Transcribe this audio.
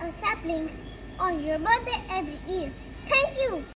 a sapling on your birthday every year. Thank you.